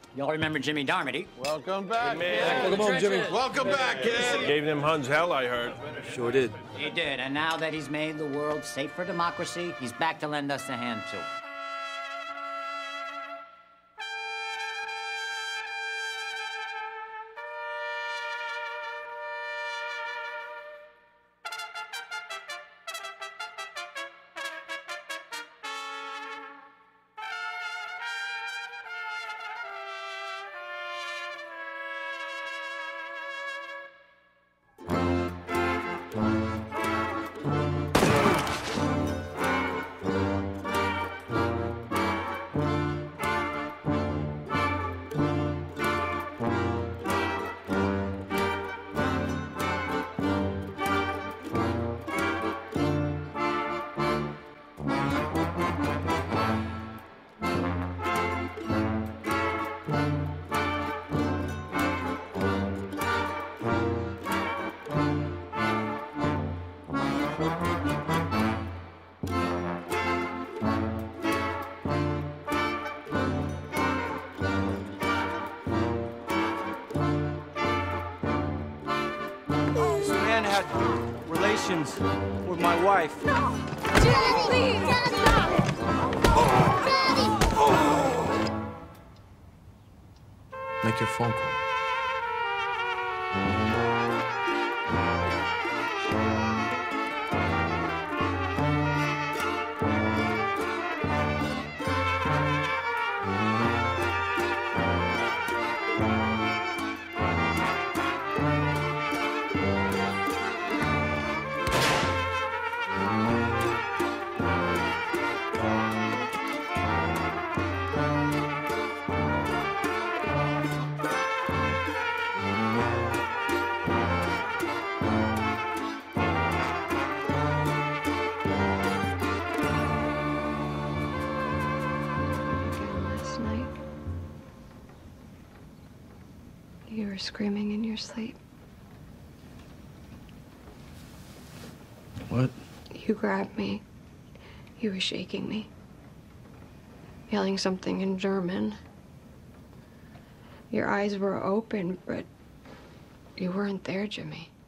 Y'all remember Jimmy Darmody? Welcome back. Welcome home, Jimmy. Welcome back, kid. Gave them Huns hell, I heard. Sure did. He did, and now that he's made the world safe for democracy, he's back to lend us a hand, too. Had relations with my wife. No! Jimmy, please! Stop! Make your phone call. You were screaming in your sleep. What? You grabbed me. You were shaking me. Yelling something in German. Your eyes were open, but you weren't there, Jimmy.